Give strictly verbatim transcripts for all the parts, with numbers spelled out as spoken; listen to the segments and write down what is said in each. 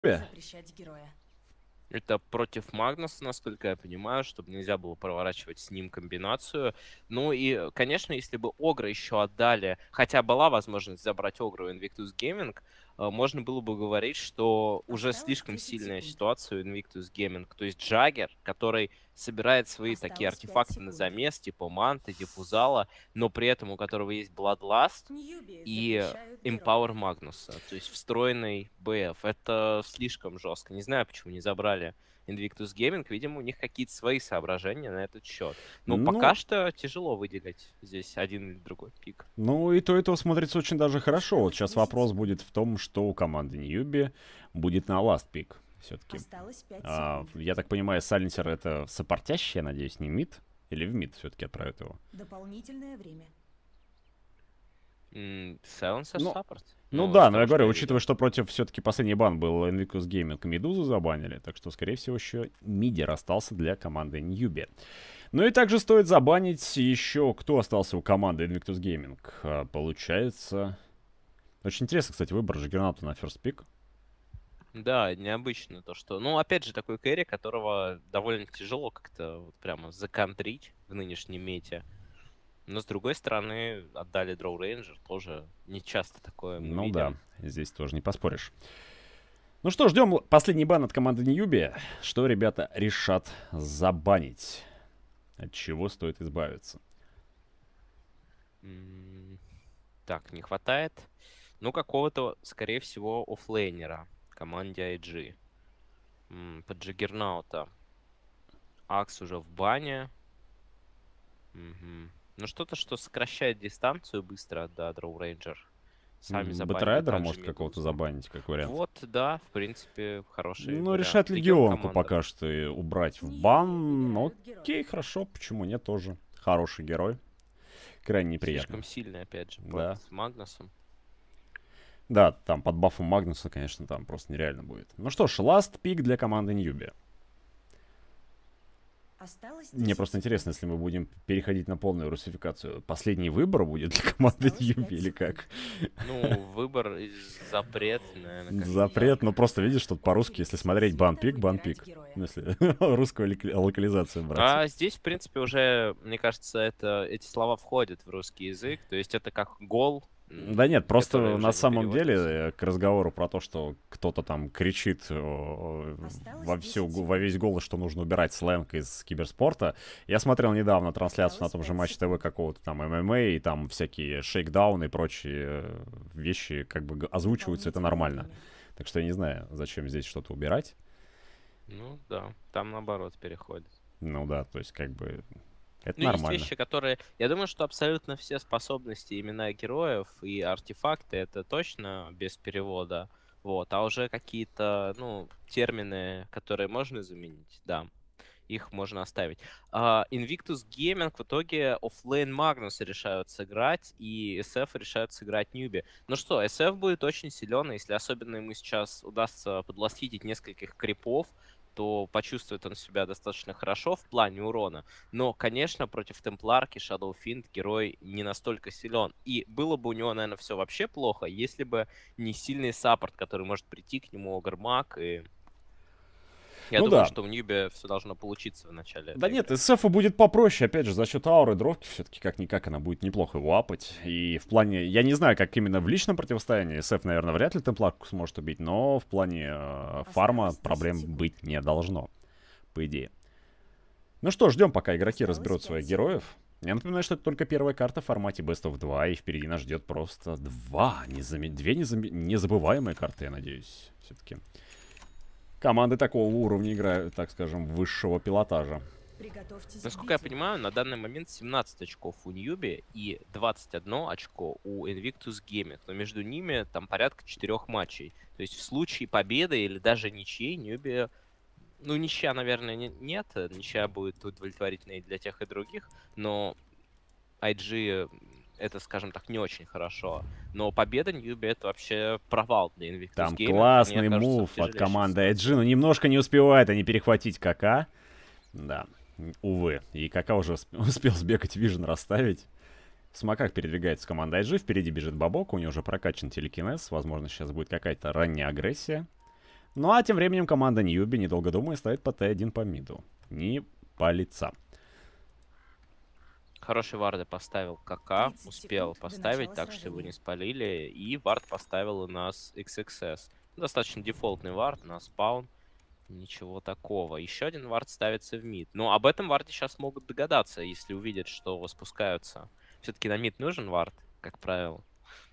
запрещать героя. Это против Магнуса, насколько я понимаю, чтобы нельзя было проворачивать с ним комбинацию. Ну и, конечно, если бы Огра еще отдали, хотя была возможность забрать Огра у Invictus Gaming, э, можно было бы говорить, что уже Осталось слишком десять сильная секунд. ситуация у Invictus Gaming. То есть Джаггер, который собирает свои такие Осталось пять артефакты на секунд. замес, типа Манты, Диффузала, но при этом у которого есть Bloodlust Ньюби и запрещают Empower героя. Магнуса, то есть встроенный бэ эф. Это слишком жестко. Не знаю, почему не забрали Invictus Gaming. Видимо, у них какие-то свои соображения на этот счет. Но пока Ну, что тяжело выделить здесь один или другой пик. ну и то, и то смотрится очень даже хорошо. Вот Осталось сейчас десять вопрос секунд. будет в том, что у команды Ньюби будет на last pick все-таки. Осталось пять А, секунд. я так понимаю, Сайленсер это соппортящий, я надеюсь, не мид? Или в мид все-таки отправят его? Дополнительное время. М, Silencer Ну, Support. ну Ну, из да, но того, я что говорю, я учитывая, видел. что против все-таки последний бан был Invictus Gaming, Медузу забанили, так что, скорее всего, еще мидер остался для команды Ньюби. Ну и также стоит забанить еще, кто остался у команды Invictus Gaming. А, получается... Очень интересно, кстати, выбор Джаггернаута на first pick. Да, необычно то, что... Ну, опять же, такой кэрри, которого довольно тяжело как-то вот прямо законтрить в нынешнем мете. Но, с другой стороны, отдали Дроу Рейнджер. Тоже не часто такое мы Ну да, видим. здесь тоже не поспоришь. Ну что, ждем последний бан от команды Ньюби. Что ребята решат забанить? От чего стоит избавиться? М, Так, не хватает. Ну, какого-то, скорее всего, оффлейнера команде ай джи. М, Под Джаггернаута. Акс уже в бане. Мгм. Ну, что-то, что сокращает дистанцию быстро, да, Дроу Рейнджер. Сами М, забанили Бэтрайдера также может какого-то Медузу. забанить, как вариант. Вот, да, в принципе, хороший Ну, вариант. решать Легион Легионку команда. пока что и убрать в Ньюби бан. выбирают Окей, героя. хорошо, почему нет тоже. Хороший герой. Крайне неприятно. Слишком сильный, опять же, под Да. Магнусом. Да, там под бафом Магнуса, конечно, там просто нереально будет. Ну что ж, ласт пик для команды Ньюби. Осталось Мне десять просто секунд. интересно, если мы будем переходить на полную русификацию. Последний выбор будет для команды Осталось Ньюби пять или секунд. как? Ну, выбор из запрет, наверное, как-то Запрет, так. ну просто видишь, тут по-русски, если Очередь смотреть Света банпик, выбирать банпик. героя. Ну, если русскую лока- локализацию брать. А здесь, в принципе, уже, мне кажется, это, эти слова входят в русский язык. То есть это как гол, Да м, нет, который просто на уже не самом деле переводится. э, к разговору про то, что кто-то там кричит э, Осталось во, всю, десять во весь секунд. голос, что нужно убирать сленг из киберспорта. Я смотрел недавно трансляцию на Осталось том же пять Матч ТВ секунд. какого-то там эм эм а, и там всякие шейкдауны и прочие э, вещи как бы г- озвучиваются, это Дополнительное нормально. время. Так что я не знаю, зачем здесь что-то убирать. Ну да, там наоборот переходит. Ну да, то есть как бы это Ну, есть нормально. вещи, которые... Я думаю, что абсолютно все способности, имена героев и артефакты — это точно без перевода. Вот. А уже какие-то, ну, термины, которые можно заменить, да, их можно оставить. А, Invictus Gaming в итоге оффлейн Магнуса решают сыграть, и эс эф решают сыграть Ньюби. Ну что, эс эф будет очень силен, если особенно ему сейчас удастся подластить нескольких крипов, то почувствует он себя достаточно хорошо в плане урона. Но, конечно, против Темпларки Shadow Fiend герой не настолько силен. И было бы у него, наверное, все вообще плохо, если бы не сильный саппорт, который может прийти к нему Огармак. И я Ну думаю, да, что у Ньюби все должно получиться в начале да этой нет, игры. эс эф будет попроще, опять же, за счет ауры дровки, все-таки как-никак она будет неплохо его апать. И в плане, я не знаю, как именно в личном противостоянии, эс эф, наверное, вряд ли темпларку сможет убить, но в плане э, фарма Осталось десять проблем секунд. быть не должно, по идее. Ну что, ждем, пока игроки Осталось разберут пять своих секунд. героев. Я напоминаю, что это только первая карта в формате Best of два, и впереди нас ждет просто два, незаме... две незаме... незабываемые карты, я надеюсь, все-таки. Команды такого уровня играют, так скажем, высшего пилотажа. Приготовьтесь к Насколько я битве. понимаю, на данный момент семнадцать очков у Ньюби и двадцать одно очко у Invictus Gaming. Но между ними там порядка четырех матчей. То есть в случае победы или даже ничьей Ньюби... Ну, ничья, наверное, не- нет. Ничья будет удовлетворительной для тех и других. Но ай джи это, скажем так, не очень хорошо. Но победа Ньюби это вообще провал для Invictus Там Gaming. Мне классный кажется, в мув от тяжелейшей команды ай джи, ситуации. но немножко не успевают они перехватить КК. Да, увы. И КК уже усп- успел сбегать, вижен расставить. В смоках передвигается команда ай джи, впереди бежит Бабок, у него уже прокачан телекинез, возможно, сейчас будет какая-то ранняя агрессия. Ну а тем временем команда Ньюби, недолго думая, ставит по Т один по миду. Не палится. Хороший варды поставил КК, тридцать успел секунд до поставить начала так, что его не сражения. спалили. И вард поставил у нас икс икс эс. Достаточно дефолтный вард на спаун. Ничего такого. Еще один вард ставится в мид. Но об этом варде сейчас могут догадаться, если увидят, что спускаются. Все-таки на мид нужен вард, как правило.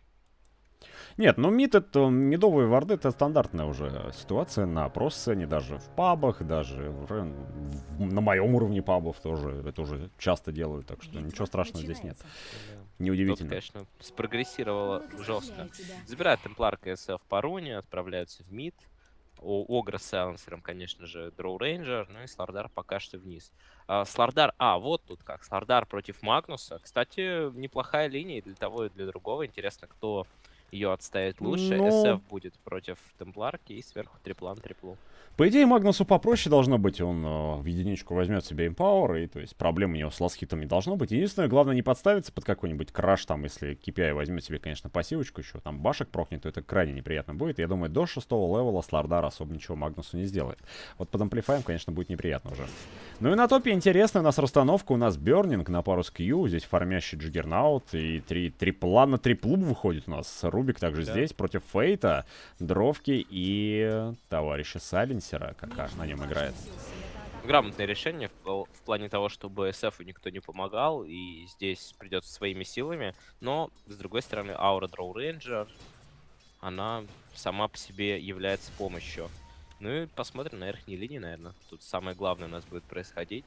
Нет, ну мид это, мидовые варды это стандартная уже ситуация на про-сцене, даже в пабах, даже в, в, на моем уровне пабов тоже это уже часто делают, так что Битва ничего страшного здесь нет. начинается. Неудивительно. Тут, конечно, спрогрессировало Благословляю жестко. тебя. Забирают темплар КСФ по руне, отправляются в мид. У Огра с Сайленсером, конечно же, Дроу Рейнджер, ну и Слардар пока что вниз. А, Слардар, а, вот тут как, Слардар против Магнуса. Кстати, неплохая линия и для того, и для другого. Интересно, кто ее отставит лучше. Ну... эс эф будет против Темпларки и сверху триплан триплу. По идее, Магнусу попроще должно быть. Он э, в единичку возьмет себе импауэр, и то есть проблем у него с ласхитом не должно быть. Единственное, главное не подставиться под какой-нибудь краш, там, если кей пи ай возьмет себе, конечно, пассивочку еще, там, башек прокнет, то это крайне неприятно будет. Я думаю, до шестого левела Слардар особо ничего Магнусу не сделает. Вот под амплифаем, конечно, будет неприятно уже. Ну и на топе интересная у нас расстановка. У нас Бернинг на пару с Q, здесь фармящий Джиггернаут, и три трипла на триплу выходит у нас. Рубик также Да. здесь против Фейта, Дровки и товарища Сайленсера. Как на нем играет. Грамотное решение в, в плане того, чтобы эс эфу никто не помогал, и здесь придется своими силами. Но, с другой стороны, аура Дроу Рейнджер, она сама по себе является помощью. Ну и посмотрим на верхней линии, наверное. Тут самое главное у нас будет происходить.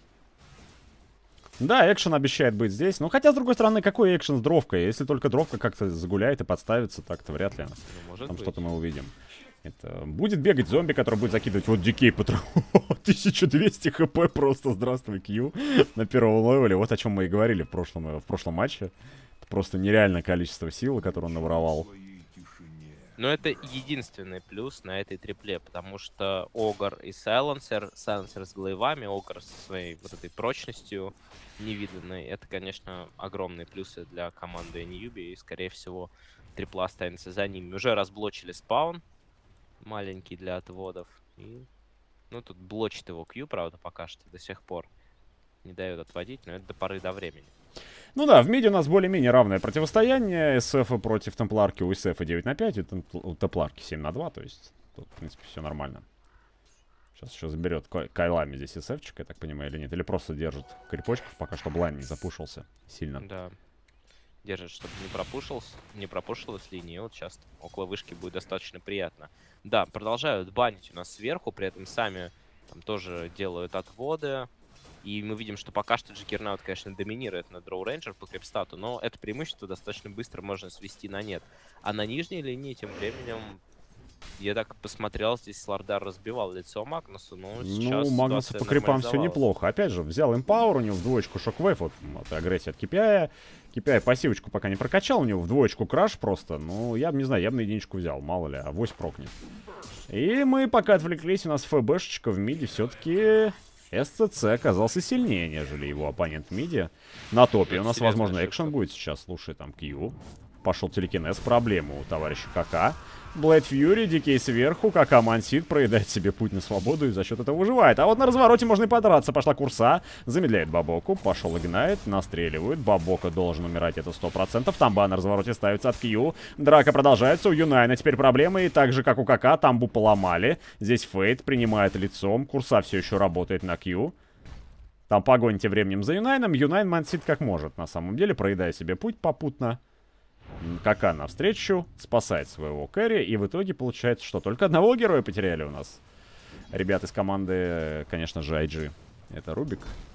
Да, экшен обещает быть здесь. Ну, хотя, с другой стороны, какой экшен с дровкой? Если только дровка как-то загуляет и подставится, так-то вряд ли. Ну, может Там быть. что-то мы увидим. Это будет бегать зомби, который будет закидывать вот дикей по траву. тысяча двести хп просто, здравствуй, Q. На первом левеле. Вот о чем мы и говорили в прошлом, в прошлом матче. Это просто нереальное количество силы, которое он наворовал. Но это единственный плюс на этой трипле, потому что Огр и Сайленсер, Сайленсер с глейвами, Огр со своей вот этой прочностью невиданной, это, конечно, огромные плюсы для команды Ньюби, и, скорее всего, трипла останется за ними. Уже разблочили спаун, маленький для отводов, и, ну, тут блочит его Q, правда, пока что до сих пор не дает отводить, но это до поры до времени. Ну да, в миде у нас более-менее равное противостояние. эс эф против Темпларки, у эс эф девять на пять, у Темпларки семь на два, то есть тут, в принципе, все нормально. Сейчас еще заберет кайлами здесь эсэфчик, я так понимаю, или нет. Или просто держит крипочков, пока что блайн не запушился сильно. Да. Держит, чтобы не пропушился, не пропушилась линия. И вот сейчас около вышки будет достаточно приятно. Да, продолжают банить у нас сверху, при этом сами там тоже делают отводы. И мы видим, что пока что Джиггернаут, конечно, доминирует на Дроу Рейнджер по крипстату, но это преимущество достаточно быстро можно свести на нет. А на нижней линии тем временем, я так посмотрел, здесь Слардар разбивал лицо Магнусу, но сейчас Ну, Магнуса по крипам все неплохо. Опять же, взял импауэр, у него в двоечку шоквейв, вот, вот агрессия от кей пи ай. кей пи ай пассивочку пока не прокачал, у него в двоечку краш просто. Ну, я бы не знаю, я бы на единичку взял, мало ли, авось прокнет. И мы пока отвлеклись, у нас ФБшечка в миде все-таки... эс цэ цэ оказался сильнее, нежели его оппонент в миде. На топе у нас, возможно, экшен будет сейчас. Слушай, там Q. Пошел телекинез, проблема у товарища КК. Блэйд Фьюри, Дикей сверху, КК мансит, проедает себе путь на свободу и за счет этого выживает. А вот на развороте можно и подраться. Пошла курса, замедляет Бабоку, пошел игнайт, настреливают. Бабока должен умирать, это сто процентов. Тамба на развороте ставится от Q. Драка продолжается, у Юнайна теперь проблемы. И так же, как у КК, Тамбу поломали. Здесь Фейт принимает лицом, курса все еще работает на Q. Там погонь тем временем за Юнайном. Юнайн мансит как может, на самом деле, проедая себе путь попутно. КК навстречу, спасает своего кэрри, и в итоге получается, что только одного героя потеряли у нас. Ребята из команды, конечно же, ай джи. Это Рубик.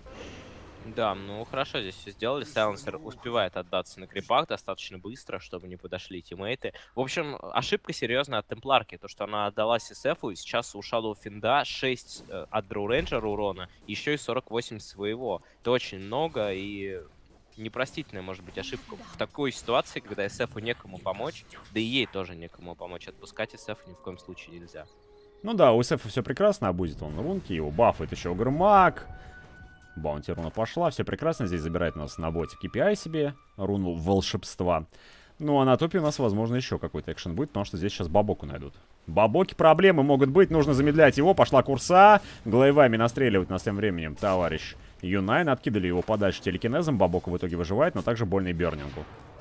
Да, ну хорошо здесь все сделали. Сайленсер успевает отдаться на крипах достаточно быстро, чтобы не подошли тиммейты. В общем, ошибка серьезная от Темпларки. То, что она отдалась эс эфу, и сейчас у Shadow Финда шесть э, от Дроу Рейнджера урона, еще и сорок восемь своего. Это очень много, и... непростительная может быть ошибка в такой ситуации, когда эс эфу некому помочь, да и ей тоже некому помочь. Отпускать эс эф ни в коем случае нельзя. Ну да, у эс эфа все прекрасно, обузит он рунки, его бафает еще Грмак. Баунти руна пошла, все прекрасно. Здесь забирает у нас на боте кей пи ай себе, руну волшебства. Ну а на топе у нас, возможно, еще какой-то экшен будет, потому что здесь сейчас Бабоку найдут. Бабоки проблемы могут быть, нужно замедлять его. Пошла курса, глайвами настреливать нас тем временем товарищ Юнайн. Откидали его подальше телекинезом, Бабока в итоге выживает, но также больно и Бернингу.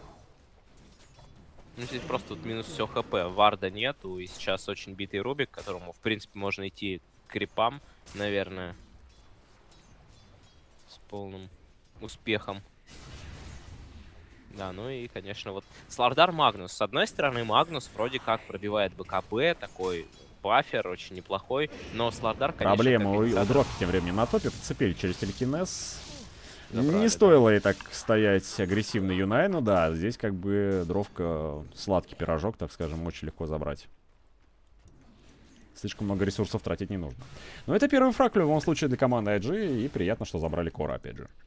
Ну, здесь просто тут минус все хп, варда нету, и сейчас очень битый Рубик, которому, в принципе, можно идти к крипам, наверное, с полным успехом. Да, ну и, конечно, вот Слардар Магнус. С одной стороны, Магнус вроде как пробивает БКБ, такой бафер, очень неплохой, но Слардар, конечно... Проблема у, инициатор... у Дровки тем временем на топе, подцепили через телекинез. Забрали, Не стоило и так стоять агрессивно Юнайну, да, здесь как бы Дровка сладкий пирожок, так скажем, очень легко забрать. Слишком много ресурсов тратить не нужно. Но это первый фраг в любом случае для команды ай джи, и приятно, что забрали Кора опять же.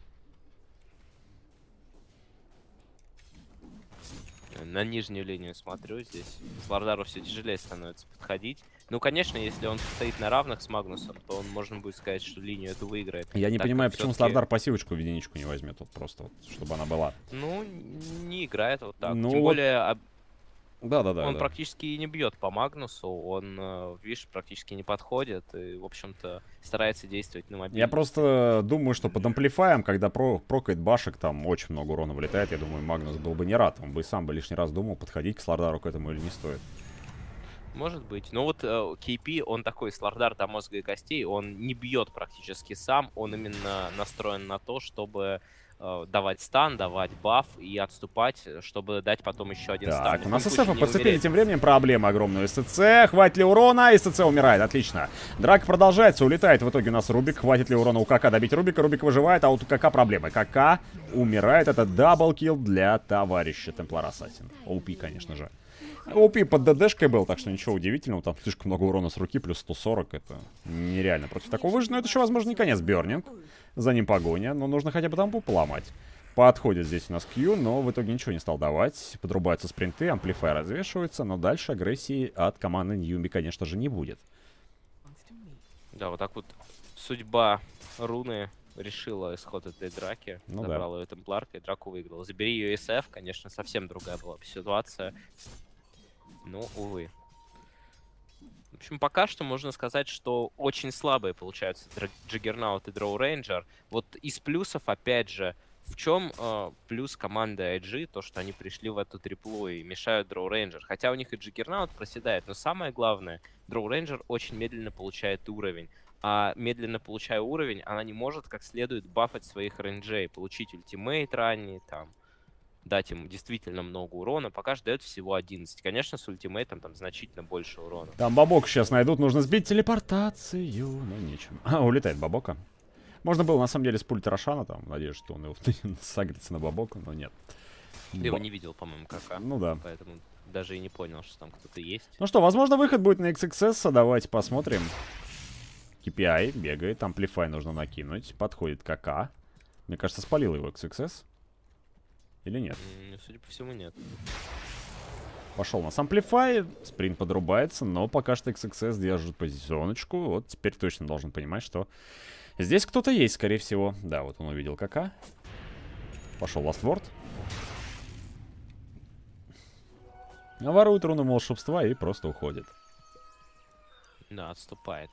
На нижнюю линию смотрю здесь. Слардару все тяжелее становится подходить. Ну, конечно, если он стоит на равных с Магнусом, то он, можно будет сказать, что линию эту выиграет. Я не Так понимаю, как почему всё-таки- Слардар пассивочку в единичку не возьмет, вот просто, вот, чтобы она была. Ну, не играет вот так. Ну Тем вот более, об- Да-да-да. он да. практически и не бьет по Магнусу. Он, э, видишь, практически не подходит. И, в общем-то, старается действовать на мобильном. Я просто думаю, что под амплифаем, когда про прокает башек, там очень много урона вылетает. Я думаю, Магнус был бы не рад. Он бы и сам бы лишний раз думал, подходить к Слардару к этому или не стоит. Может быть. Но вот э, кей пи, он такой Слардар до мозга и костей. Он не бьет практически сам. Он именно настроен на то, чтобы э, давать стан, давать баф и отступать, чтобы дать потом еще один стан. Так, Ни у в нас коем случае СС не подцепили умереть. тем временем проблему огромную. СЦ, хватит ли урона? СЦ умирает, отлично. Драка продолжается, улетает в итоге у нас Рубик. Хватит ли урона у КК добить Рубика? Рубик выживает, а вот у КК проблемы. КК умирает, это даблкилл для товарища Темплар Ассасин. ОП, конечно же. ОП под ДДшкой был, так что ничего удивительного. Там слишком много урона с руки, плюс сто сорок. Это нереально против такого выжить. Но это еще, возможно, не конец. Бернинг. За ним погоня, но нужно хотя бы тампу поломать. Подходит здесь у нас Q, но в итоге ничего не стал давать. Подрубаются спринты, амплифай развешивается, но дальше агрессии от команды Ньюби, конечно же, не будет. Да, вот так вот судьба руны решила исход этой драки. Ну да. Забрала ее темпларка и драку выиграла. Забери ее эс эф, конечно, совсем другая была бы ситуация. Ну, увы. В общем, пока что можно сказать, что очень слабые получаются Джиггернаут и Дроу Рейнджер. Вот из плюсов, опять же, в чем э, плюс команды ай джи? То, что они пришли в эту триплу и мешают Дроу Рейнджер. Хотя у них и Джиггернаут проседает. Но самое главное, Дроу Рейнджер очень медленно получает уровень. А медленно получая уровень, она не может как следует бафать своих рейнджей. Получить ультимейт ранний, там, дать им действительно много урона. Пока же дает всего одиннадцать. Конечно, с ультимейтом там значительно больше урона. Там Бабока сейчас найдут, нужно сбить телепортацию, но нечем. А, улетает Бабока. Можно было, на самом деле, с пульта Рошана, там, надеюсь, что он его сагрится на Бабоку, но нет. Ты его не видел, по-моему, КК. Ну да. Поэтому даже и не понял, что там кто-то есть. Ну что, возможно, выход будет на икс икс эс, давайте посмотрим. кей пи ай бегает, амплифай нужно накинуть, подходит КК. Мне кажется, спалил его икс икс эс. Или нет? М, Судя по всему, нет. Пошел на амплифай, спринт подрубается, но пока что икс икс эс держит позиционочку. Вот теперь точно должен понимать, что здесь кто-то есть, скорее всего. Да, вот он увидел КК. Пошел ластворд. Ворует руну волшебства и просто уходит. Да, отступает.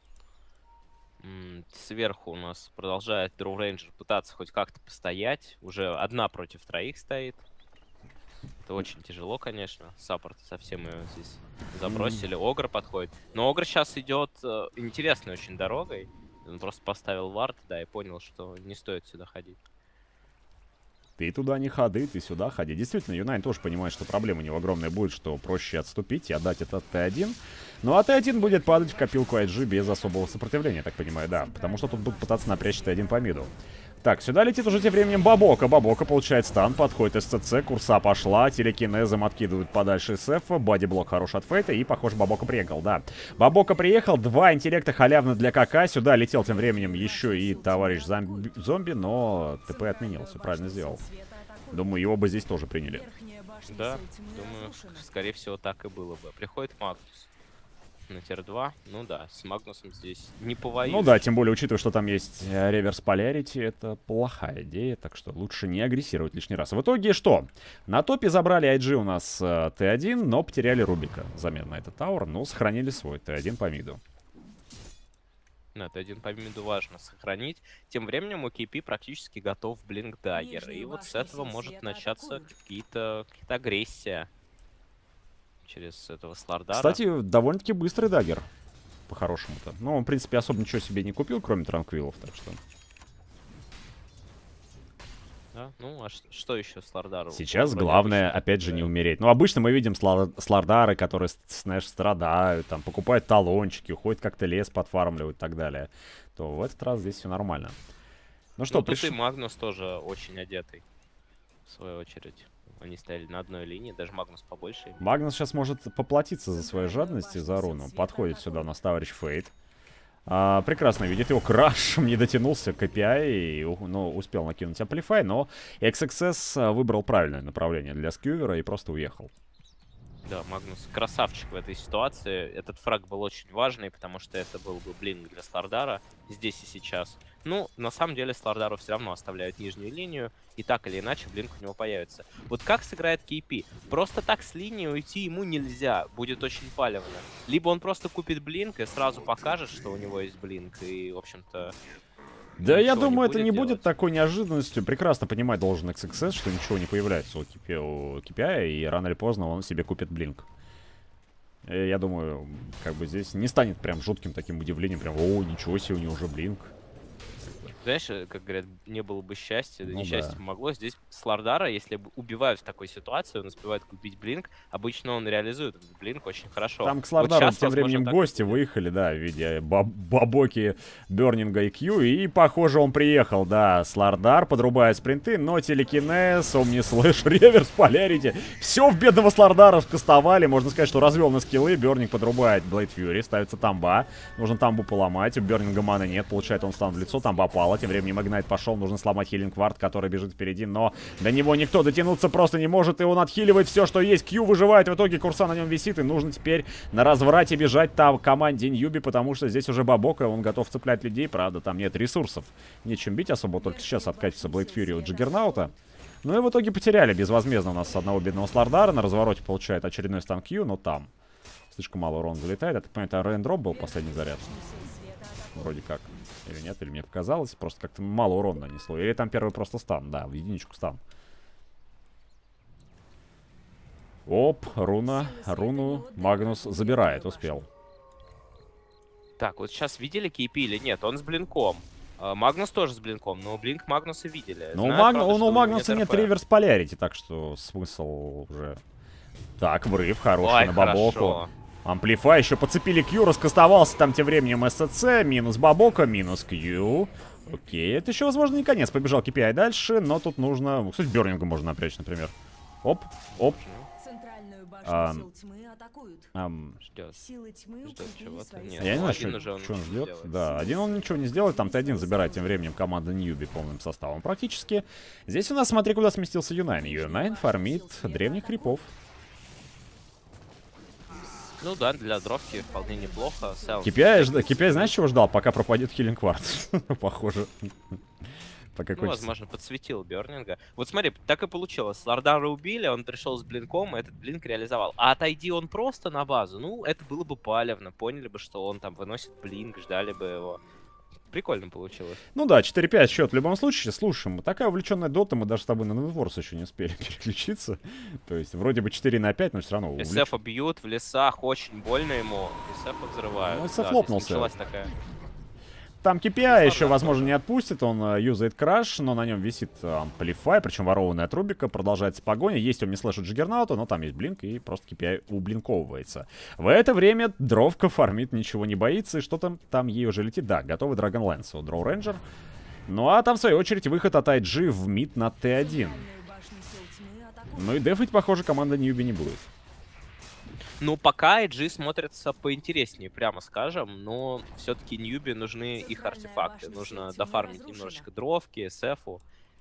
М, Сверху у нас продолжает Дроу Рейнджер пытаться хоть как-то постоять. Уже одна против троих стоит. Это очень тяжело, конечно. Саппорт совсем ее здесь забросили. Огр подходит. Но Огр сейчас идет э, интересной очень дорогой. Он просто поставил вард, да, и понял, что не стоит сюда ходить. Ты туда не ходи, ты сюда ходи. Действительно, Юнайн тоже понимает, что проблема у него огромная будет, что проще отступить и отдать этот Т один. Ну а Т один будет падать в копилку ай джи без особого сопротивления, я так понимаю, да. Потому что тут будут пытаться напрячь Т один по миду. Так, сюда летит уже тем временем Бабока. Бабока получает стан, подходит СЦЦ, курса пошла, телекинезом откидывают подальше СФ, бодиблок хорош от Фейта, и, похоже, Бабока приехал, да. Бабока приехал, два интеллекта халявно для КК, сюда летел тем временем еще и товарищ зомби, зомби но ТП отменил, все правильно сделал. Думаю, его бы здесь тоже приняли. Да, думаю, скорее всего, так и было бы. Приходит Магнус. на тир два. Ну да, с Магнусом здесь не повоюешь. Ну да, тем более, учитывая, что там есть э, реверс полярити, это плохая идея, так что лучше не агрессировать лишний раз. В итоге что? На топе забрали ай джи у нас э, тэ один, но потеряли Рубика. Замен на этот тауэр, но сохранили свой тэ один по миду. Ну, это один по миду важно сохранить. Тем временем у кей пи практически готов Блинк Даггер. И вот с этого может начаться какие-то какие-то агрессия через этого Слардара. Кстати, довольно-таки быстрый даггер, по-хорошему-то. Ну, он, в принципе, особо ничего себе не купил, кроме транквилов, так что... Да? Ну, а что еще Слардару? Сейчас главное, опять же, не умереть. Ну, обычно мы видим слар Слардары, которые, знаешь, страдают, там, покупают талончики, уходят как-то лес подфармливают и так далее. То в этот раз здесь все нормально. Ну что, ну, приш... тут и Магнус тоже очень одетый, в свою очередь. Они стояли на одной линии, даже Магнус побольше. Магнус сейчас может поплатиться за свою жадность и за руну. Подходит сюда у нас товарищ Фейт. А, прекрасно видит его краш, не дотянулся к эй пи ай, и, ну, успел накинуть Amplify, но икс икс эс выбрал правильное направление для скьювера и просто уехал. Да, Магнус красавчик в этой ситуации. Этот фраг был очень важный, потому что это был бы блинк для Слардара здесь и сейчас. Ну, на самом деле, Слардару все равно оставляют нижнюю линию, и так или иначе блинк у него появится. Вот как сыграет кей пи? Просто так с линии уйти ему нельзя, будет очень палевно. Либо он просто купит блинк и сразу покажет, что у него есть блинк, и, в общем-то... Да, я думаю, не это не делать. будет такой неожиданностью. Прекрасно понимать должен икс икс эс, что ничего не появляется у кей пи ай, и рано или поздно он себе купит блинк. И я думаю, как бы здесь не станет прям жутким таким удивлением, прям, о, ничего себе, у него уже блинк. Знаешь, как говорят, не было бы счастья, да Ну несчастье да. помогло. Здесь Слардара, если убивают в такой ситуации, он успевает купить блинк, обычно он реализует этот блинк очень хорошо. Там к Вот Слардару щас, тем возможно, временем так гости и будет. выехали, да, в виде баб бабоки Бернинга и Кью, и, похоже, он приехал, да. Слардар подрубает спринты, но телекинез, омни-слэш, реверс, полярити. Все в бедного Слардара скастовали, можно сказать, что развел на скиллы. Бернинг подрубает Блейд Фьюри, ставится тамба. Нужно тамбу поломать, у Бернинга маны нет, получает он стан в лицо, тамба пала, тем временем Игнайт пошел, нужно сломать Хиллинг Вард, который бежит впереди, но до него никто дотянуться просто не может, и он отхиливает все, что есть. Кью выживает, в итоге Курса на нем висит, и нужно теперь на разврате бежать там команде Ньюби, потому что здесь уже Бабока, он готов цеплять людей, правда, там нет ресурсов. Нечем бить особо, только сейчас откатится Блейд Фьюри у Джиггернаута. Ну и в итоге потеряли безвозмездно у нас одного бедного Слардара, на развороте получает очередной стан Кью, но там слишком мало урона залетает. Это, понимаете, рейндроп был последний заряд. Вроде как. Или нет, или мне показалось. Просто как-то мало урона нанесло. Или там первый просто стан. Да, в единичку стан. Оп, руна. Руну Магнус забирает. Успел. Так, вот сейчас видели кей пи или нет? Он с блинком. А, Магнус тоже с блинком, но блинк Магнуса видели. Но у, Знают, Маг... правда, он, что у него Магнуса нет РП. реверс полярити, так что смысл уже... Так, врыв хороший Ой, на Бабоку. хорошо. Амплифай еще подцепили Кью, раскастовался там тем временем эс си, минус Бабока, минус Кью. Окей, это еще, возможно, не конец. Побежал кей пи ай дальше, но тут нужно... Кстати, Бернинга можно напрячь, например. Оп, оп. Центральную башню Ам. сил тьмы атакуют. Ам, Ждет. Силы тьмы Ждет укрепили чего-то. свои Нет. Я не знаю, один что, уже он что он ничего не ждет. сделает. Да, один он ничего не сделает, там Т один забирает тем временем команда Ньюби полным составом практически. Здесь у нас, смотри, куда сместился Юнайн. Юнайн фармит древних крипов. Ну да, для дровки вполне неплохо. Сел- кей пи ай, жда- кей пи ай знаешь, чего ждал? Пока пропадет Хиллинг Вард. Похоже. Пока Ну, кончится. возможно, подсветил Бернинга. Вот смотри, так и получилось. Слардара убили, он пришел с блинком, и этот блинк реализовал. А отойди он просто на базу, ну, это было бы палевно. Поняли бы, что он там выносит блинк, ждали бы его. Прикольно получилось. Ну да, четыре пять счет в любом случае. Слушаем, такая увлеченная дота, мы даже с тобой на Нетворс еще не успели переключиться. То есть вроде бы четыре на пять, но все равно увлеч... эс эф бьют в лесах, очень больно ему. эс эф взрывают. Ну, эс эф Да, то есть лопнулся. началась такая... Там кей пи ай Ну, еще, ладно, возможно, тоже. не отпустит. Он э, юзает краш, но на нем висит амплифай, причем ворованный от Рубика. Продолжается погоня. Есть омни-слэш у Джиггернаута, но там есть блинк, и просто кей пи ай ублинковывается. В это время Дровка фармит, ничего не боится. И что там, там ей уже летит? Да, готовый Драгон Лэнс у Дроу Рейнджер. Ну а там, в свою очередь, выход от ай джи в мид на Т один. Центральную башню сил тьмы атакуют. Ну и дефать, похоже, команда Ньюби не будет. Ну, пока ай джи смотрятся поинтереснее, прямо скажем, но все-таки Ньюби нужны их артефакты. Нужно дофармить немножечко дровки, эс эфу.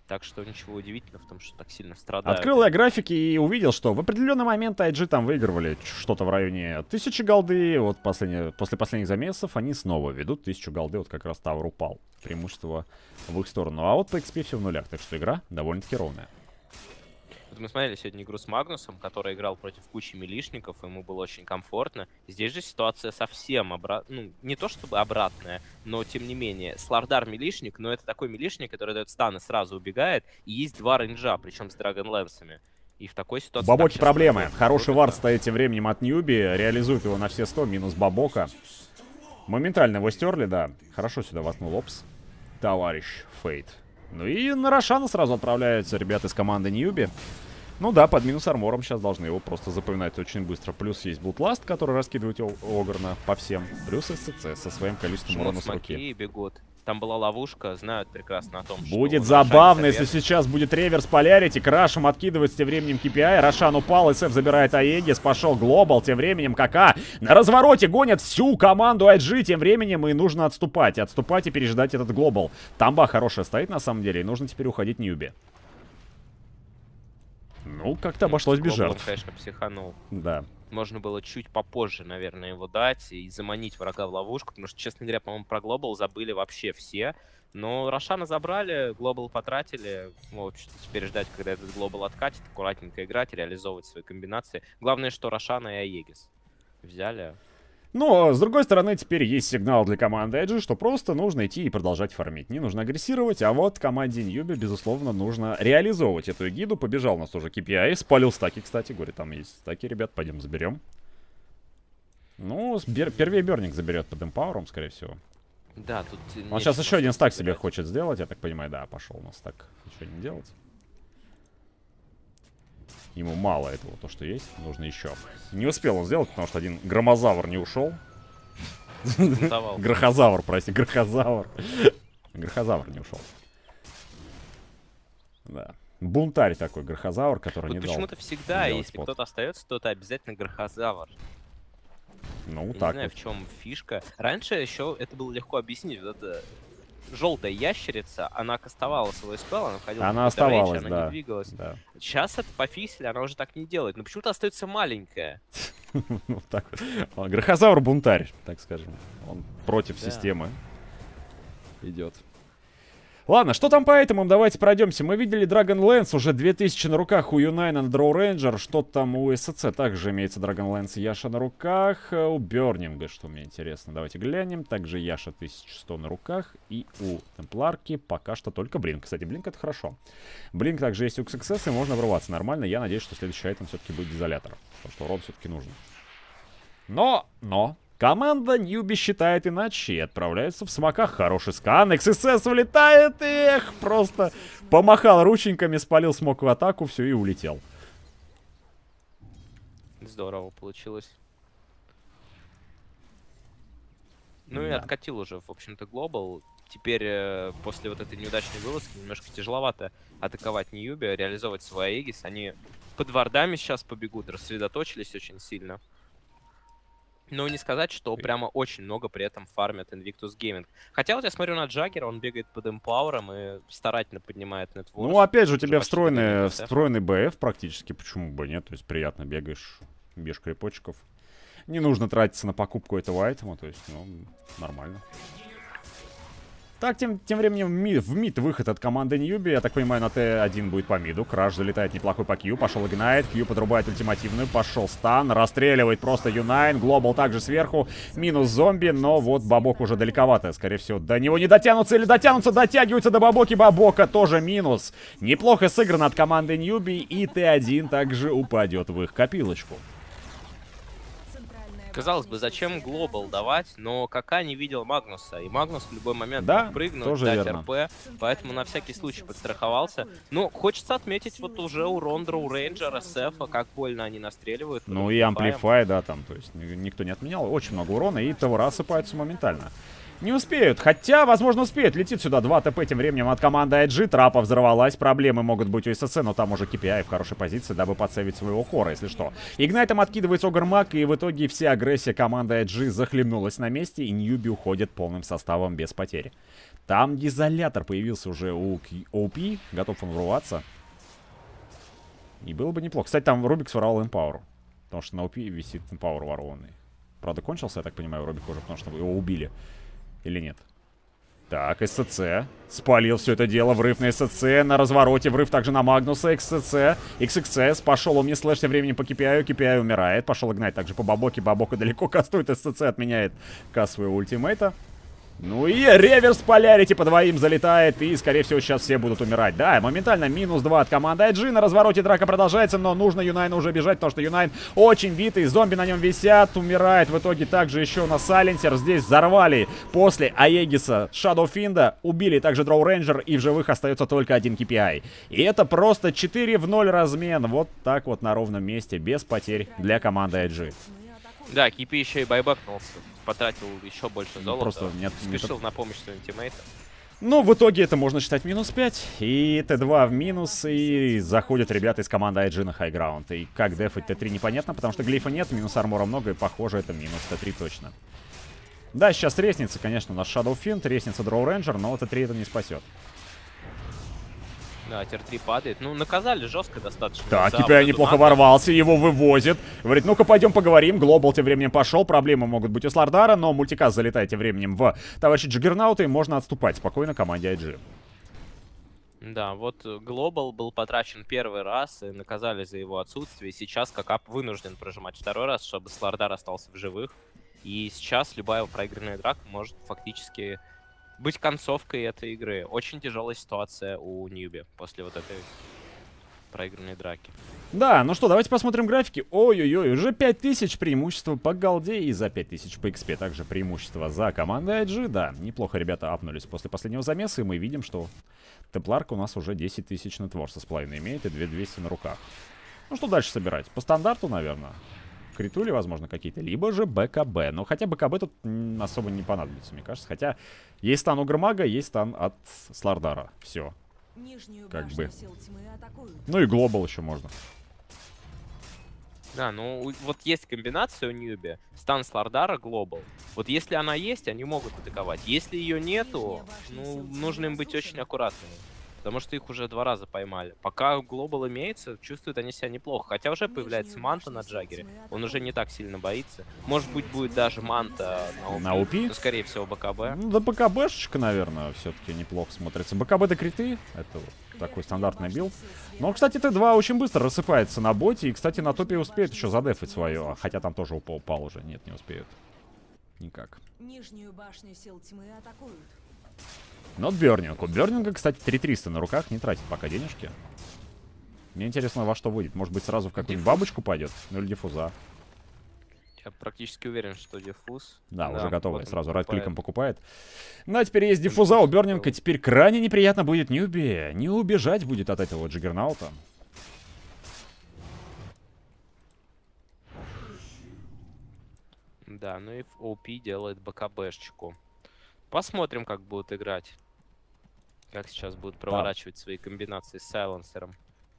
Так что ничего удивительного в том, что так сильно страдают. Открыл я графики и увидел, что в определенный момент ай джи там выигрывали что-то в районе тысячи голды. Вот последние, после последних замесов они снова ведут тысячу голды. Вот как раз Тавр упал. Преимущество в их сторону. А вот по экспи все в нулях. Так что игра довольно-таки ровная. Вот мы смотрели сегодня игру с Магнусом, который играл против кучи милишников, ему было очень комфортно. Здесь же ситуация совсем обратная, ну, не то чтобы обратная, но тем не менее. Слардар милишник, но это такой милишник, который дает стан и сразу убегает, и есть два рейнджа, причем с драгонлэнсами. И в такой ситуации... Бабоки проблемы. Хороший вард стоит тем временем от Ньюби, реализует его на все сто, минус Бабока. Моментально его стерли, да. Хорошо сюда воткнул Опс. Товарищ Фейт. Ну и на Рошана сразу отправляются ребята из команды Ньюби. Ну да, под минус армором сейчас должны его просто запоминать очень быстро. Плюс есть Блудласт, который раскидывает Огрна по всем. Плюс эс си си со своим количеством Жмут урона с руки. и бегут. Там была ловушка, знают прекрасно о том, что... Будет забавно, если сейчас будет реверс полярити. Крашем откидывает тем временем ки пи ай. Рошан упал, эс эф забирает Аегис. Пошел Глобал, тем временем КК на развороте гонят всю команду ай джи. Тем временем и нужно отступать. Отступать и переждать этот Глобал. Тамба хорошая стоит на самом деле. И нужно теперь уходить Ньюби. Ну, как-то обошлось без Глобал, жертв. конечно, психанул. Да. Можно было чуть попозже, наверное, его дать и заманить врага в ловушку, потому что, честно говоря, по-моему, про Глобал забыли вообще все. Но Рошана забрали, Глобал потратили. Ну, в общем-то, теперь ждать, когда этот Глобал откатит, аккуратненько играть, реализовывать свои комбинации. Главное, что Рошана и Аегис взяли. Но, с другой стороны, теперь есть сигнал для команды ай джи, что просто нужно идти и продолжать фармить. Не нужно агрессировать, а вот команде Ньюби, безусловно, нужно реализовывать эту эгиду. Побежал у нас тоже ки пи ай, спалил стаки, кстати. Говорит, там есть стаки, ребят, пойдем заберем. Ну, первый Берник заберет под эмпауэром, скорее всего. Да, тут... Он сейчас еще один стак себе хочет сделать, я так понимаю, да, пошел у нас так ничего не делать. Ему мало этого, то, что есть, нужно еще. Не успел он сделать, потому что один громозавр не ушел. Грохозавр, прости, грохозавр. Грохозавр не ушел. Да. Бунтарь такой, грохозавр, который не дал. Почему-то всегда, если кто-то остается, то это обязательно грохозавр. Ну, Я так не знаю, вот. в чем фишка. Раньше еще это было легко объяснить. Вот эта желтая ящерица, она кастовала свой спелл, она входила Она в оставалась, рейндж, да. она не двигалась. Да. Сейчас это пофиксили, она уже так не делает. Но почему-то остается маленькая. Вот так вот. Грохозавр бунтарь, так скажем. Он против Да. системы идет. Ладно, что там по этому? Давайте пройдемся. Мы видели Dragonlance, уже две тысячи на руках у Юнайна на Дроу Рейнджер. Что там у эс си си? Также имеется Dragonlance и Яша на руках. У Бернинга, что мне интересно. Давайте глянем. Также Яша тысяча сто на руках. И у Темпларки пока что только Блинк. Кстати, Блинк это хорошо. Блинк также есть у икс икс эс, и можно врываться нормально. Я надеюсь, что следующий айтем все-таки будет Дезолятор. Потому что урон все-таки нужен. Но, но... Команда Ньюби считает иначе и отправляется в смоках. Хороший скан. икс эс эс улетает. Эх, просто помахал рученьками, спалил смок в атаку, все и улетел. Здорово получилось. Ну и Да. откатил уже, в общем-то, Глобал. Теперь, э, после вот этой неудачной вылазки, немножко тяжеловато атаковать Ньюби, реализовывать свой Аегис. Они под вардами сейчас побегут, рассредоточились очень сильно. Но не сказать, что прямо очень много при этом фармят Invictus Gaming. Хотя вот я смотрю на Джаггера, он бегает под эмпауэром и старательно поднимает нетворс. Ну, опять же, у Уже тебя почти встроенный, добегает, да? встроенный бэ эф практически. Почему бы нет? То есть приятно бегаешь, бьешь крипочков. Не нужно тратиться на покупку этого айтема. То есть, ну, нормально. Так, тем, тем временем в мид, в мид выход от команды Ньюби. Я так понимаю, на тэ один будет по миду. Краш залетает неплохой по Кью. Пошел Игнайт. Кью подрубает ультимативную. Пошел стан. Расстреливает просто Юнайн. Глобал также сверху. Минус зомби. Но вот Бабок уже далековато. Скорее всего, до него не дотянутся. Или дотянутся. Дотягиваются до Бабоки. Бабока тоже минус. Неплохо сыграно от команды Ньюби. И тэ один также упадет в их копилочку. Казалось бы, зачем Глобал давать, но КК не видел Магнуса, и Магнус в любой момент Да, мог прыгнуть, тоже дать верно. РП, поэтому на всякий случай подстраховался. Но хочется отметить вот уже у Рондра, у Рейнджера, Сефа, как больно они настреливают. Ну и Амплифай, да, там, то есть ни- никто не отменял. Очень много урона, и Тавра осыпается моментально. Не успеют. Хотя, возможно, успеют. Летит сюда два ТП тем временем от команды ай джи. Трапа взорвалась. Проблемы могут быть у ССЦ, но там уже кей пи ай в хорошей позиции, дабы подсейвить своего хора, если что. Игнайтом откидывается Огрмак, и в итоге вся агрессия команды ай джи захлебнулась на месте, и Ньюби уходит полным составом без потерь. Там изолятор появился уже у о пи. Готов он врываться. И было бы неплохо. Кстати, там Рубик своровал Empower. Потому что на о пи висит Empower ворованный. Правда, кончился, я так понимаю, Рубик уже, потому что его убили. Или нет? Так, СЦ. Спалил все это дело. Врыв на СЦ. На развороте. Врыв также на Магнуса. икс-си-си. икс-икс-эс. Пошел у меня слэш тем временем по кей пи ай. кей пи ай умирает. Пошел игнать также по Бабоке. Бабока далеко кастует. СЦ отменяет каст своего ультимейта. Ну и реверс полярити по двоим залетает. И, скорее всего, сейчас все будут умирать. Да, моментально минус два от команды ай джи. На развороте драка продолжается, но нужно Юнайну уже бежать, потому что Юнайн очень битый. Зомби на нем висят. Умирает в итоге также еще на Сайленсер. Здесь взорвали после Аегиса Шадоуфинда. Убили также Дроу Рейнджер. И в живых остается только один кей пи ай. И это просто четыре в ноль размен. Вот так вот на ровном месте. Без потерь для команды ай джи. Да, кей пи еще и байбэкнулся. Потратил еще больше золота. Просто нет, спешил нет... на помощь своим тиммейтам. Ну, в итоге это можно считать минус пять. И тэ два в минус. И заходят ребята из команды ай джи на хайграунд. И как дефать тэ три непонятно, потому что глифа нет, минус армора много. И похоже, это минус тэ три точно. Да, сейчас ресница, конечно, у нас Shadowfiend, ресница Дроу Рейнджер, но тэ три это не спасет. Да, тир три падает. Ну, наказали жестко достаточно. Так, кей пи ай неплохо ворвался, его вывозит. Говорит, ну-ка пойдем поговорим. Глобал тем временем пошел. Проблемы могут быть у Слардара, но мультикаст залетает тем временем в товарища Джиггернаута, и можно отступать спокойно команде ай джи. Да, вот Глобал был потрачен первый раз, и наказали за его отсутствие. Сейчас Какап вынужден прожимать второй раз, чтобы Слардар остался в живых. И сейчас любая проигранная драка может фактически быть концовкой этой игры. Очень тяжелая ситуация у Ньюби после вот этой проигранной драки. Да, ну что, давайте посмотрим графики. Ой-ой-ой, уже пять тысяч преимущества по голде и за пять тысяч по экспе. Также преимущество за командой ай джи. Да, неплохо ребята апнулись после последнего замеса, и мы видим, что Темпларка у нас уже десять тысяч нетворса с половиной имеет и две тысячи двести на руках. Ну что дальше собирать? По стандарту, наверное. Критули, возможно, какие-то, либо же бэ ка бэ. Но хотя бэ ка бэ тут особо не понадобится, мне кажется. Хотя есть стан у Громага, есть стан от Слардара. Все. Как бы. Ну и глобал еще можно. Да, ну вот есть комбинация у Ньюби. Стан Слардара, глобал. Вот если она есть, они могут атаковать. Если ее нету, ну, нужно им быть очень аккуратными. Потому что их уже два раза поймали. Пока глобал имеется, чувствуют они себя неплохо. Хотя уже появляется манта на Джаггере. Он уже не так сильно боится. Может быть, будет даже манта на о пи. На о пи? Но, скорее всего, бэ ка бэ. Ну, да бэ ка бэ-шечка, наверное, все-таки неплохо смотрится. бэ ка бэ до криты. Это вот такой стандартный билд. Но, кстати, тэ два очень быстро рассыпается на боте. И, кстати, на топе успеет еще задефать свое. Хотя там тоже упал, упал уже. Нет, не успеют. Никак. Нижнюю башню сил тьмы атакуют. Но Бёрнинг. У Бёрнинга, кстати, три тысячи триста на руках, не тратит пока денежки. Мне интересно, во что выйдет. Может быть, сразу в какую-нибудь бабочку пойдет? Ну или диффуза. Я практически уверен, что диффуз. Да, да уже готовый. вот Сразу райт-кликом покупает. Ну, а теперь есть диффуза у Бёрнинга. Теперь крайне неприятно будет Ньюби. Не убежать будет от этого Джиггернаута. Да, ну и о пи делает бэ ка бэ-шечку. Посмотрим, как будут играть. Как сейчас будут проворачивать да. свои комбинации с сайленсером.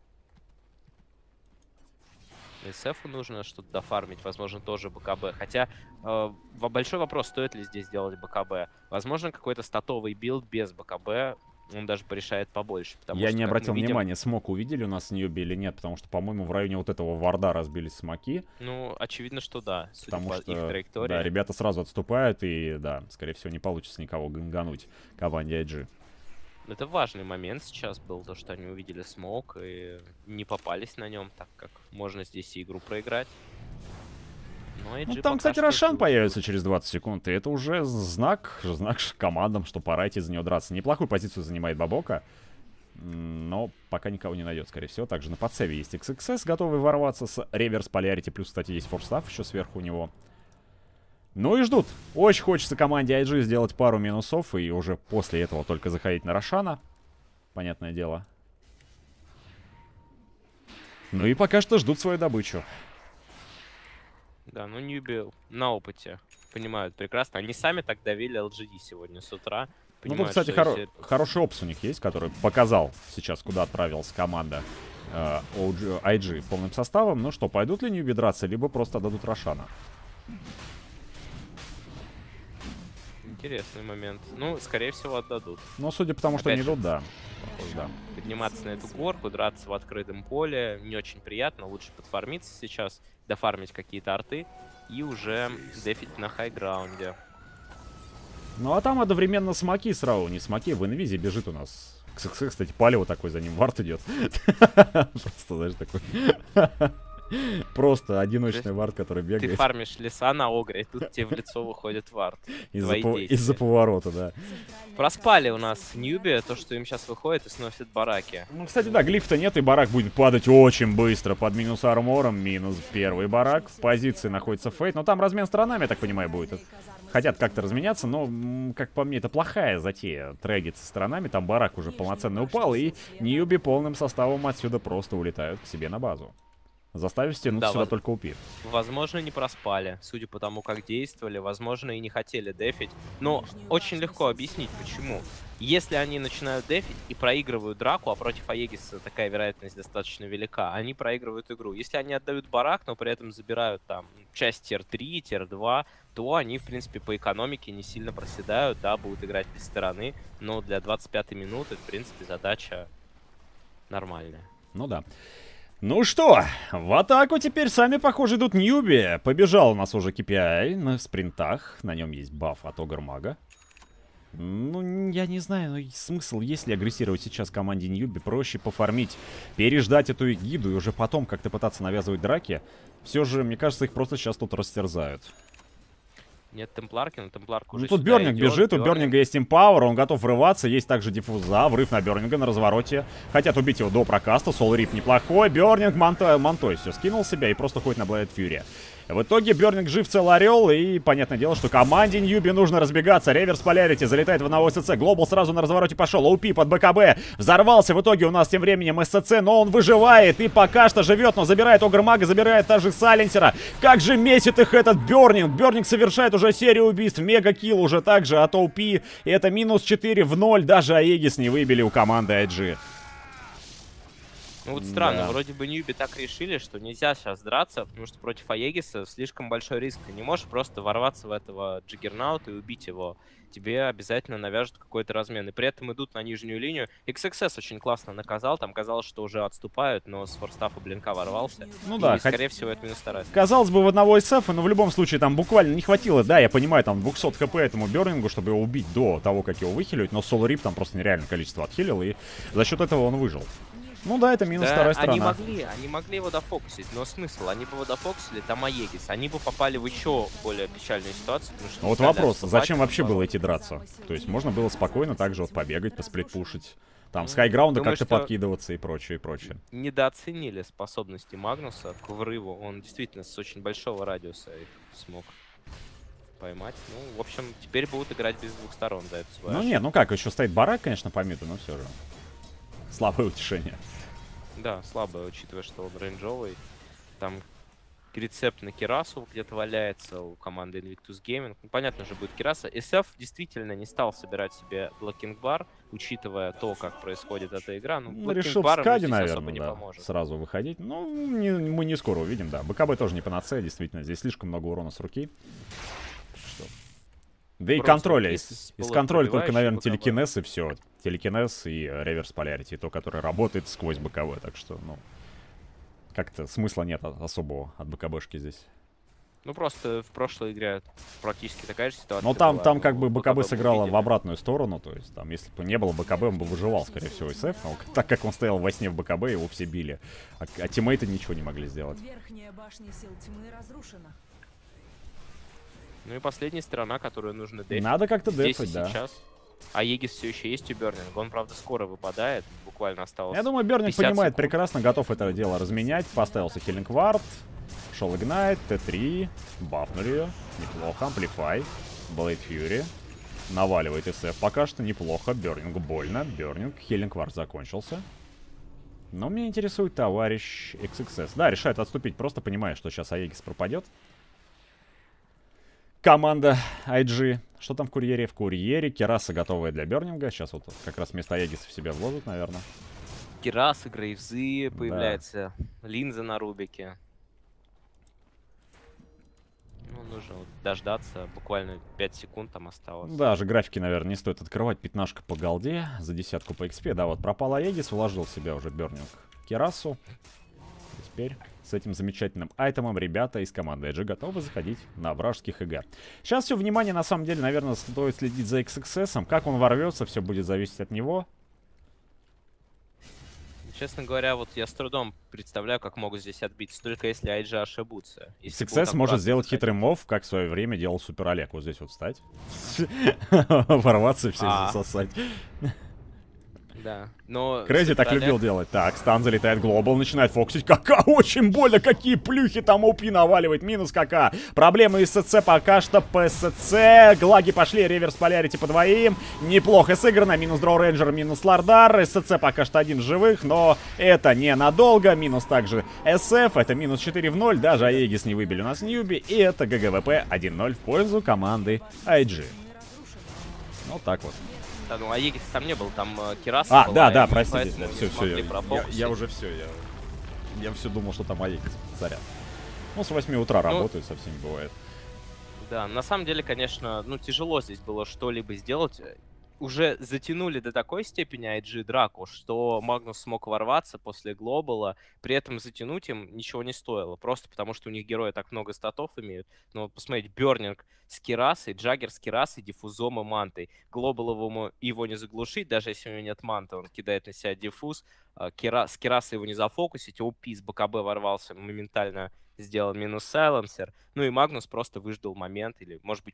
эс эфу нужно что-то дофармить, возможно, тоже бэ ка бэ. Хотя, э, большой вопрос, стоит ли здесь делать бэ ка бэ. Возможно, какой-то статовый билд без бэ ка бэ, он даже порешает побольше. Я что, не обратил видим... внимания, смок увидели у нас в Ньюби или нет, потому что, по-моему, в районе вот этого варда разбились смоки. Ну, очевидно, что да, судя потому по что, их траектории. Да, ребята сразу отступают, и, да, скорее всего, не получится никого гангануть команде ай джи. Это важный момент сейчас был, то, что они увидели смок и не попались на нем, так как можно здесь и игру проиграть. Но ну, там, кстати, Рошан появится через двадцать секунд, и это уже знак, знак командам, что пора идти за нее драться. Неплохую позицию занимает Бабока, но пока никого не найдет, скорее всего. Также на подсеве есть икс-икс-эс, готовый ворваться с реверс полярити, плюс, кстати, есть форстав еще сверху у него. Ну и ждут. Очень хочется команде ай джи сделать пару минусов, и уже после этого только заходить на Рошана. Понятное дело. Ну и пока что ждут свою добычу. Да, ну Ньюби на опыте понимают прекрасно. Они сами так давили эл джи ди сегодня с утра. Ну, тут, Понимают, кстати, что хоро- если- хороший опс у них есть, который показал сейчас, куда отправилась команда э, о джи ай джи полным составом. Ну что, пойдут ли Ньюби драться, либо просто отдадут Рошана? Интересный момент. Ну, скорее всего, отдадут. Ну, судя по тому, что Опять они же. идут, да. Похоже, да. Подниматься на эту горку, драться в открытом поле не очень приятно. Лучше подфармиться сейчас, дофармить какие-то арты и уже дефить на хайграунде. Ну, а там одновременно смоки сразу. Не смоки, в инвизе бежит у нас. Кс-кс, кстати, палево такой, за ним вард идет. Просто, знаешь, такой... Просто одиночный вард, который Ты бегает фармишь леса на огре, и тут тебе в лицо выходит вард. из-за Твои пов- действия. из-за поворота, да. Проспали у нас Ньюби, то, что им сейчас выходит и сносит бараки. Ну, кстати, да, глифта нет, и барак будет падать очень быстро. Под минус армором, минус первый барак. В позиции находится Фейт, но там размен сторонами, я так понимаю, будет. Хотят как-то разменяться, но, м, как по мне, это плохая затея. Трейдиться сторонами, там барак уже полноценно упал, и Ньюби полным составом отсюда просто улетают к себе на базу. Заставив стянуть Да, сюда воз- только упир. Возможно, не проспали, судя по тому, как действовали. Возможно, и не хотели дефить. Но очень легко объяснить, почему. Если они начинают дефить и проигрывают драку, а против Аегиса такая вероятность достаточно велика, они проигрывают игру. Если они отдают барак, но при этом забирают там часть тир три, тир два, то они, в принципе, по экономике не сильно проседают, да, будут играть без стороны. Но для двадцать пятой минуты, в принципе, задача нормальная. Ну да. Ну что, в атаку теперь сами, похоже, идут Ньюби. Побежал у нас уже кей пи ай на спринтах. На нем есть баф от Огр-мага. Ну, я не знаю, ну, смысл, если агрессировать сейчас команде Ньюби, проще пофармить, переждать эту эгиду и уже потом как-то пытаться навязывать драки. Все же, мне кажется, их просто сейчас тут растерзают. Нет темпларки, но темпларка Ну, уже тут сюда Бёрнинг идет. бежит, у Бёрнинг- Бёрнинга есть импауэр, он готов врываться, есть также диффуза, врыв на Бёрнинга на развороте. Хотят убить его до прокаста, Сол Рип неплохой, Бёрнинг манто, мантой все скинул себя и просто ходит на Блэйд Фьюри. В итоге Бёрнинг жив, цел орел, и понятное дело, что команде Ньюби нужно разбегаться. Реверс Полярити залетает в одного эс цэ, Глобал сразу на развороте пошел, оупи под бэ ка бэ, взорвался в итоге у нас тем временем эс цэ, но он выживает и пока что живет, но забирает Огр-мага, забирает также Сайленсера. Как же месит их этот Бёрнинг, Бёрнинг совершает уже серию убийств, мега-килл уже также от оупи, и это минус четыре в ноль, даже Аегис не выбили у команды ай джи. Ну вот странно, Да. вроде бы Ньюби так решили, что нельзя сейчас драться, потому что против Аегиса слишком большой риск. Ты не можешь просто ворваться в этого Джиггернаута и убить его. Тебе обязательно навяжут какой-то размен. И при этом идут на нижнюю линию. икс икс эс очень классно наказал, там казалось, что уже отступают, но с форстафа блинка ворвался. Ну И, да, хоть- скорее всего, это минус вторая. Казалось бы, в одного эс эф, но в любом случае там буквально не хватило, да, я понимаю, там двухсот хп этому Бёрнингу, чтобы его убить до того, как его выхилить, но Сол Рип там просто нереальное количество отхилил, и за счет этого он выжил. Ну да, это минус Да, вторая они сторона. могли, они могли его дофокусить, но смысл? Они бы его дофокусили, там Аегис, они бы попали в еще более печальную ситуацию, потому что... Ну вот не стали вопрос, отступать, зачем вообще наоборот. было идти драться? То есть можно было спокойно также вот побегать, посплитпушить, там с хайграунда Думаю, как-то что- подкидываться и прочее, и прочее. Недооценили способности Магнуса к врыву. Он действительно с очень большого радиуса их смог поймать. Ну, в общем, теперь будут играть без двух сторон за это свое. Ну не, ну как, еще стоит барак, конечно, по миду, но все же. Слабое утешение. Да, слабо, учитывая, что он рейнджовый. Там рецепт на Кирасу где-то валяется у команды Invictus Gaming. Ну, понятно же, будет Кираса. эс эф действительно не стал собирать себе блокинг бар, учитывая то, как происходит эта игра. Ну, Ну, блокинг решил в бар ему скаде, здесь особо наверное, не да, поможет. сразу выходить. Ну, не- мы не скоро увидим, да. БКБ тоже не панацея, действительно, здесь слишком много урона с руки. Что? Да и Просто контроля. кейс Из, с из контроля только, полупробивающим наверное, БКБ. телекинез и все. Телекинез и реверс полярити, то, которое работает сквозь БКБ, так что, ну, как-то смысла нет а- особого от БКБшки здесь. Ну, просто в прошлой игре практически такая же ситуация. Но там, была, там но как бы БКБ мы сыграла в увидели. обратную сторону, то есть там, если бы не было БКБ, он бы выживал, скорее всего, эс эф, но так как он стоял во сне в БКБ, его все били, а, а тиммейты ничего не могли сделать. Верхняя башня сил тьмы разрушена. Ну и последняя сторона, которую нужно дефить. Надо как-то Здесь дефать, и да. сейчас. А Егис все еще есть у Бёрнинга. Он, правда, скоро выпадает. Буквально осталось. Я думаю, Бёрнинг пятьдесят понимает секунд. прекрасно, готов это дело разменять. Поставился Хиллинг Вард, шел Игнайт, тэ три, бафнули ее. Неплохо, Амплифай, Блейд Фьюри. Наваливает эс эф пока что неплохо. Бёрнингу больно. Бёрнинг, Хиллинг Вард закончился. Но меня интересует товарищ икс икс эс. Да, решает отступить, просто понимая, что сейчас Аегис пропадет. команда ай джи. Что там в курьере? В курьере кераса готовая для бернинга. Сейчас вот как раз вместо Аегиса в себя вложат, наверное. Керасы, Грейвзы, появляется линза на Рубике. Ну, нужно вот дождаться, буквально пять секунд там осталось. Даже графики, наверное, не стоит открывать. Пятнашка по голде, за десятку по экспе. Да, вот пропал Аегис, вложил в себя уже бернинг керасу. Теперь с этим замечательным айтемом ребята из команды ай джи готовы заходить на вражеских ИГ. Сейчас все внимание, на самом деле, наверное, стоит следить за икс икс эс. Как он ворвется, все будет зависеть от него. Честно говоря, вот я с трудом представляю, как могут здесь отбиться, только если ай джи ошибутся. икс икс эс может сделать хитрый мов, как в свое время делал Супер Олег. Вот здесь вот встать. Ворваться и все засосать. Да, но... Крейзи так любил делать. Так, стан залетает, глобал начинает фокусить. Кака, очень больно, какие плюхи там ОП наваливает. Минус кака. Проблемы из СЦ пока что по СЦ. Глаги пошли, реверс полярити по двоим. Неплохо сыграно. Минус Дроу Рейнджер, минус Лардар. СЦ пока что один живых, но это ненадолго. Минус также эс эф. Это минус четыре в ноль. Даже Аегис не выбили у нас Ньюби. И это ГГВП один ноль в пользу команды ай джи. Вот так вот. Да, ну Аегис там не был, там э, Кераса А, была, да, да, и простите, поэтому да, не все, все, смогли я, я, профокусить. я уже все, я, я все думал, что там Аегис, заряд. Ну, с восьми утра Ну, работают, со всеми бывает. Да, на самом деле, конечно, ну тяжело здесь было что-либо сделать. Уже затянули до такой степени ай джи драку, что Магнус смог ворваться после глобала, при этом затянуть им ничего не стоило, просто потому что у них герои так много статов имеют. Ну вот посмотрите, Бернинг с Керасой, Джаггер с Керасой, Диффузом и Мантой. Глобал его, его не заглушить, даже если у него нет манты, он кидает на себя диффуз. Кера, с Керасой его не зафокусить, ОП с БКБ ворвался, моментально сделал минус сайленсер. Ну и Магнус просто выждал момент, или, может быть,